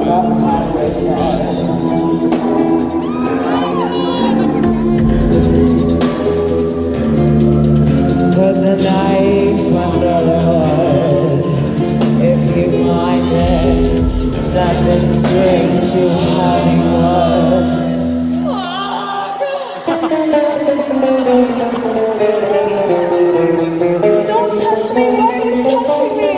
Put the knife under the hood, if you mind it. Something straight to Hollywood. Don't touch me, why are you touching me?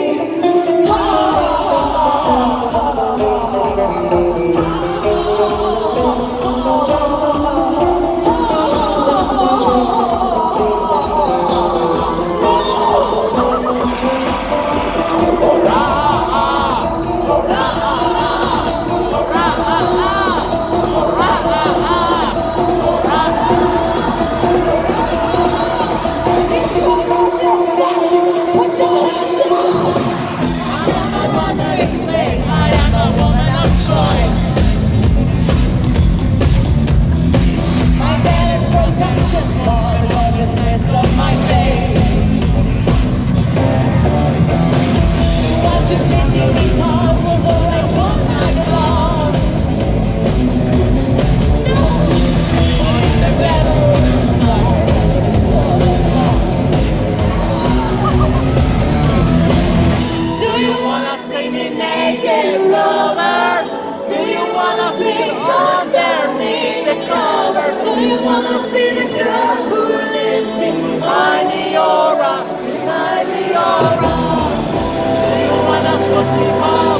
Do you wanna see the girl who lives behind the aura? Behind the aura. Do you wanna touch me hard?